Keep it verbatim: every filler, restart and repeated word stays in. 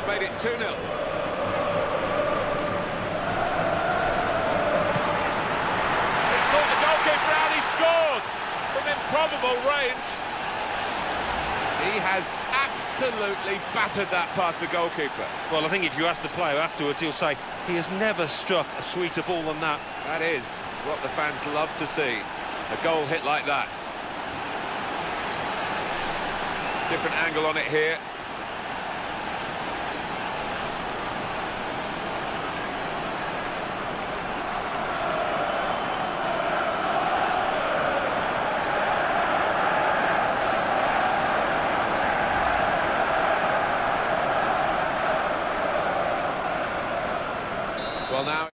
made it two nil. He caught the goalkeeper out, he scored from improbable range. He has absolutely battered that past the goalkeeper. Well, I think if you ask the player afterwards, he'll say he has never struck a sweeter ball than that. That is what the fans love to see, a goal hit like that. Different angle on it here. Well, now